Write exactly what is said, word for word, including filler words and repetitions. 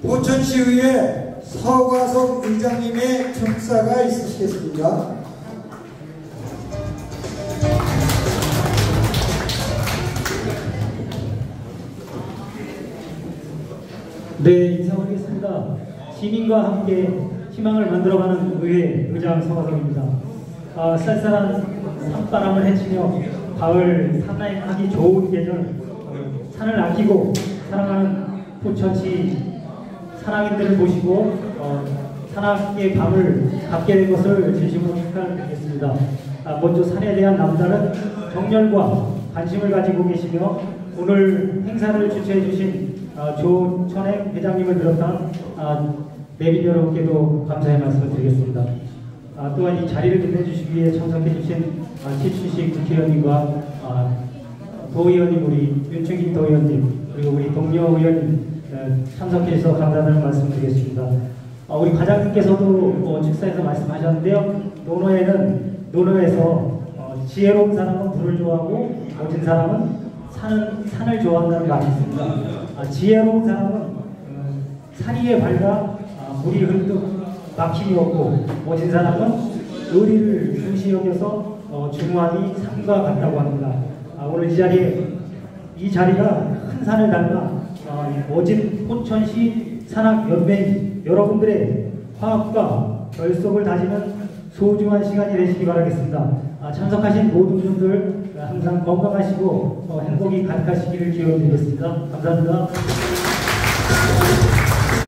포천시의회 서과석 의장님의 청사가 있으시겠습니다. 네, 인사드리겠습니다. 시민과 함께 희망을 만들어가는 의회 의장 서과석입니다. 아, 쌀쌀한 산바람을 헤치며 가을 산행하기 좋은 계절, 산을 아끼고 사랑하는 포천시 산악인들을 모시고 어, 산악의 밤을 갖게 된 것을 진심으로 축하드리겠습니다. 아, 먼저 산에 대한 남다른 정열과 관심을 가지고 계시며 오늘 행사를 주최해 주신 아, 조천행 회장님을 비롯한 아, 내빈 여러분께도 감사의 말씀을 드리겠습니다. 아, 또한 이 자리를 빛내주시기 위해 참석해 주신 아, 최춘식 국회의원님과 아, 도의원님, 우리 윤충익 도의원님, 그리고 우리 동료 의원님 참석해 주셔서 감사하다는 말씀 드리겠습니다. 아, 우리 과장님께서도 어, 축사에서 말씀하셨는데요. 논어에는 논어에서 어, 지혜로운 사람은 불을 좋아하고 모진 사람은 산은, 산을 좋아한다는 말이 있습니다. 아, 지혜로운 사람은 어, 산 위에 밝아 아, 물이 흘뚝 막힘이 없고 모진 사람은 의리를 중시 여겨서 어, 중후함이 산과 같다고 합니다. 아, 오늘 이 자리에 이 자리가 큰 산을 닮아 어, 모진 포천시 산악연맹 여러분들의 화합과 결속을 다지는 소중한 시간이 되시기 바라겠습니다. 아, 참석하신 모든 분들 항상 건강하시고 어, 행복이 가득하시기를 기원드리겠습니다. 감사합니다.